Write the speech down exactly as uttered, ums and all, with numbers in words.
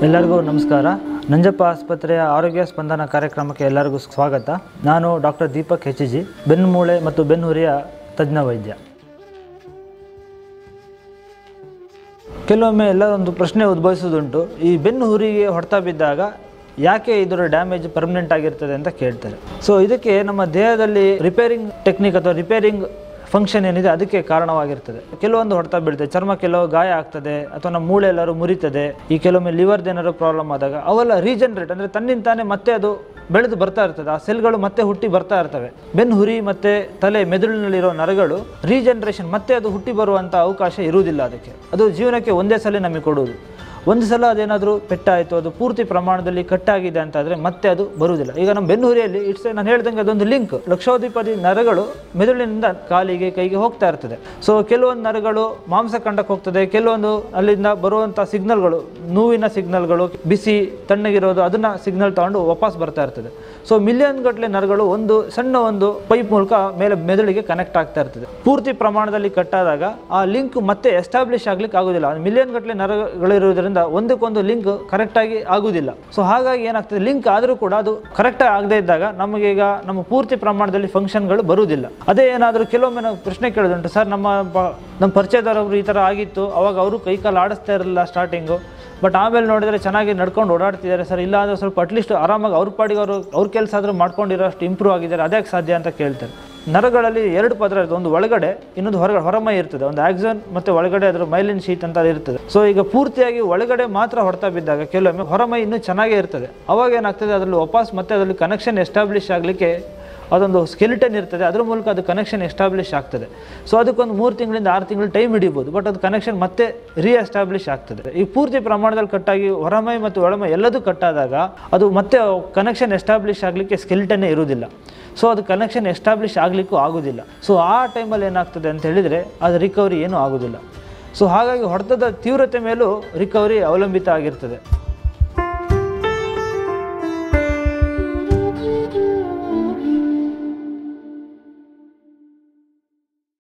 ಎಲ್ಲರಿಗೂ ನಮಸ್ಕಾರ. ನಂಜಪ್ಪ ಆಸ್ಪತ್ರೆಯ ಆರೋಗ್ಯ ಸ್ಪಂದನ ಕಾರ್ಯಕ್ರಮಕ್ಕೆ ಎಲ್ಲರಿಗೂ ಸ್ವಾಗತ. ನಾನು ಡಾಕ್ಟರ್ ದೀಪಕ್ ಎಚ್ ಜಿ, ಬೆನ್ನುಮೂಳೆ ಮತ್ತು ಬೆನ್ನುಹುರಿಯ ತಜ್ಞ ವೈದ್ಯ. ಕೆಲವೊಮ್ಮೆ ಎಲ್ಲ ಒಂದು ಪ್ರಶ್ನೆ ಉದ್ಭವಿಸೋದುಂಟು, ಈ ಬೆನ್ನುಹುರಿಗೆ ಹೊಡೆತ ಬಿದ್ದಾಗ ಯಾಕೆ ಇದರ ಡ್ಯಾಮೇಜ್ ಪರ್ಮನೆಂಟ್ ಆಗಿರ್ತದೆ ಅಂತ ಕೇಳ್ತಾರೆ. ಸೊ ಇದಕ್ಕೆ ನಮ್ಮ ದೇಹದಲ್ಲಿ ರಿಪೇರಿಂಗ್ ಟೆಕ್ನಿಕ್ ಅಥವಾ ರಿಪೇರಿಂಗ್ ಫಂಕ್ಷನ್ ಏನಿದೆ ಅದಕ್ಕೆ ಕಾರಣವಾಗಿರ್ತದೆ. ಕೆಲವೊಂದು ಹೊಡೆತ ಬೀಳ್ತದೆ, ಚರ್ಮ ಕೆಲವು ಗಾಯ ಆಗ್ತದೆ ಅಥವಾ ನಮ್ಮ ಮೂಳೆ ಎಲ್ಲರೂ ಮುರಿತದೆ. ಈ ಕೆಲವೊಮ್ಮೆ ಲಿವರ್ದು ಏನಾದ್ರು ಪ್ರಾಬ್ಲಮ್ ಆದಾಗ ಅವೆಲ್ಲ ರೀಜನರೇಟ್ ಅಂದರೆ ತನ್ನಿಂತಾನೆ ಮತ್ತೆ ಅದು ಬೆಳೆದು ಬರ್ತಾ ಇರ್ತದೆ, ಆ ಸೆಲ್ಗಳು ಮತ್ತೆ ಹುಟ್ಟಿ ಬರ್ತಾ ಇರ್ತವೆ. ಬೆನ್ನು ಹುರಿ ಮತ್ತು ತಲೆ ಮೆದುಳಿನಲ್ಲಿರೋ ನರಗಳು ರೀಜನರೇಷನ್ ಮತ್ತೆ ಅದು ಹುಟ್ಟಿ ಬರುವಂಥ ಅವಕಾಶ ಇರುವುದಿಲ್ಲ. ಅದಕ್ಕೆ ಅದು ಜೀವನಕ್ಕೆ ಒಂದೇ ಸಲ ನಮಗೆ ಕೊಡುವುದು. ಒಂದು ಸಲ ಅದೇನಾದರೂ ಪೆಟ್ಟಾಯಿತು, ಅದು ಪೂರ್ತಿ ಪ್ರಮಾಣದಲ್ಲಿ ಕಟ್ಟಾಗಿದೆ ಅಂತಾದರೆ ಮತ್ತೆ ಅದು ಬರುವುದಿಲ್ಲ. ಈಗ ನಮ್ಮ ಬೆನ್ನುಹುರಿಯಲ್ಲಿ ಇಟ್ಸ್ ನಾನು ಹೇಳ್ದಂಗೆ ಅದೊಂದು ಲಿಂಕ್, ಲಕ್ಷಾಧಿಪತಿ ನರಗಳು ಮೆದುಳಿನಿಂದ ಕಾಲಿಗೆ ಕೈಗೆ ಹೋಗ್ತಾ ಇರ್ತದೆ. ಸೊ ಕೆಲವೊಂದು ನರಗಳು ಮಾಂಸಖಂಡಕ್ಕೆ ಹೋಗ್ತದೆ, ಕೆಲವೊಂದು ಅಲ್ಲಿಂದ ಬರುವಂಥ ಸಿಗ್ನಲ್ಗಳು, ನೋವಿನ ಸಿಗ್ನಲ್ಗಳು, ಬಿಸಿ ತಣ್ಣಗಿರೋದು, ಅದನ್ನು ಸಿಗ್ನಲ್ ತಗೊಂಡು ವಾಪಸ್ ಬರ್ತಾ ಇರ್ತದೆ. ಸೊ ಮಿಲಿಯನ್ ಗಟ್ಟಲೆ ನರಗಳು ಒಂದು ಸಣ್ಣ ಒಂದು ಪೈಪ್ ಮೂಲಕ ಮೇಲೆ ಮೆದುಳಿಗೆ ಕನೆಕ್ಟ್ ಆಗ್ತಾ ಇರ್ತದೆ. ಪೂರ್ತಿ ಪ್ರಮಾಣದಲ್ಲಿ ಕಟ್ಟಾದಾಗ ಆ ಲಿಂಕ್ ಮತ್ತೆ ಎಸ್ಟಾಬ್ಲಿಷ್ ಆಗ್ಲಿಕ್ಕೆ ಆಗೋದಿಲ್ಲ. ಮಿಲಿಯನ್ ಗಟ್ಟಲೆ ನರಗಳಿರುವುದರಿಂದ ಒಂದಕ್ಕೊಂದು ಲಿಂಕ್ ಕರೆಕ್ಟಾಗಿ ಆಗುವುದಿಲ್ಲ. ಸೊ ಹಾಗಾಗಿ ಏನಾಗ್ತದೆ, ಲಿಂಕ್ ಆದರೂ ಕೂಡ ಅದು ಕರೆಕ್ಟಾಗಿ ಆಗದೇ ಇದ್ದಾಗ ನಮಗೆ ಈಗ ನಮ್ಮ ಪೂರ್ತಿ ಪ್ರಮಾಣದಲ್ಲಿ ಫಂಕ್ಷನ್ಗಳು ಬರುವುದಿಲ್ಲ. ಅದೇ ಏನಾದರೂ ಕೆಲವೊಮ್ಮೆ ನಾವು ಪ್ರಶ್ನೆ ಕೇಳೋದುಂಟು, ಸರ್ ನಮ್ಮ ನಮ್ಮ ಪರಿಚಯದವರೊಬ್ರು ಈ ಥರ ಆಗಿತ್ತು, ಅವಾಗ ಅವರು ಕೈಕಾಲು ಆಡಿಸ್ತಾ ಇರಲಿಲ್ಲ ಸ್ಟಾರ್ಟಿಂಗು, ಬಟ್ ಆಮೇಲೆ ನೋಡಿದರೆ ಚೆನ್ನಾಗಿ ನಡ್ಕೊಂಡು ಓಡಾಡ್ತಿದ್ದಾರೆ ಸರ್, ಇಲ್ಲ ಅಂದರೆ ಸ್ವಲ್ಪ ಅಟ್ಲೀಸ್ಟ್ ಆರಾಮಾಗಿ ಅವ್ರ ಪಾಡಿಗೆ ಅವರು ಅವ್ರ ಕೆಲಸ ಆದರೂ ಮಾಡ್ಕೊಂಡಿರೋ ಅಷ್ಟು ಇಂಪ್ರೂವ್ ಆಗಿದ್ದಾರೆ, ಅದ್ಯಾಕೆ ಸಾಧ್ಯ ಅಂತ ಕೇಳ್ತಾರೆ. ನರಗಳಲ್ಲಿ ಎರಡು ಪದರ ಇರ್ತದೆ, ಒಂದು ಒಳಗಡೆ, ಇನ್ನೊಂದು ಹೊರಗಡೆ ಹೊರಮೈ ಇರ್ತದೆ. ಒಂದು ಆಕ್ಸನ್ ಮತ್ತು ಒಳಗಡೆ ಅದರ ಮೈಲಿನ್ ಶೀಟ್ ಅಂತ ಇರ್ತದೆ. ಸೊ ಈಗ ಪೂರ್ತಿಯಾಗಿ ಒಳಗಡೆ ಮಾತ್ರ ಹೊಡೆತ ಬಿದ್ದಾಗ ಕೆಲವೊಮ್ಮೆ ಹೊರಮೈ ಇನ್ನೂ ಚೆನ್ನಾಗೇ ಇರ್ತದೆ. ಅವಾಗ ಏನಾಗ್ತದೆ, ಅದರಲ್ಲಿ ವಾಪಸ್ ಮತ್ತೆ ಅದರಲ್ಲಿ ಕನೆಕ್ಷನ್ ಎಸ್ಟಾಬ್ಲಿಷ್ ಆಗಲಿಕ್ಕೆ ಅದೊಂದು ಸ್ಕೆಲಿಟನ್ ಇರ್ತದೆ, ಅದ್ರ ಮೂಲಕ ಅದು ಕನೆಕ್ಷನ್ ಎಸ್ಟಾಬ್ಲಿಷ್ ಆಗ್ತದೆ. ಸೊ ಅದಕ್ಕೊಂದು ಮೂರು ತಿಂಗಳಿಂದ ಆರು ತಿಂಗಳು ಟೈಮ್ ಹಿಡಿಬೋದು, ಬಟ್ ಅದು ಕನೆಕ್ಷನ್ ಮತ್ತೆ ರೀ ಎಸ್ಟಾಬ್ಲಿಷ್ ಆಗ್ತದೆ. ಈ ಪೂರ್ತಿ ಪ್ರಮಾಣದಲ್ಲಿ ಕಟ್ಟಾಗಿ ಹೊರಮೈ ಮತ್ತು ಒಳಮೈ ಎಲ್ಲದೂ ಕಟ್ಟಾದಾಗ ಅದು ಮತ್ತೆ ಕನೆಕ್ಷನ್ ಎಸ್ಟಾಬ್ಲಿಷ್ ಆಗಲಿಕ್ಕೆ ಸ್ಕೆಲಿಟನ್ನೇ ಇರುವುದಿಲ್ಲ. ಸೊ ಅದು ಕನೆಕ್ಷನ್ ಎಸ್ಟಾಬ್ಲಿಷ್ ಆಗಲಿಕ್ಕೂ ಆಗೋದಿಲ್ಲ. ಸೊ ಆ ಟೈಮಲ್ಲಿ ಏನಾಗ್ತದೆ ಅಂತ ಹೇಳಿದರೆ ಅದು ರಿಕವರಿ ಏನೂ ಆಗೋದಿಲ್ಲ. ಸೊ ಹಾಗಾಗಿ ಹೊಡೆತದ ತೀವ್ರತೆ ಮೇಲೂ ರಿಕವರಿ ಅವಲಂಬಿತ ಆಗಿರ್ತದೆ.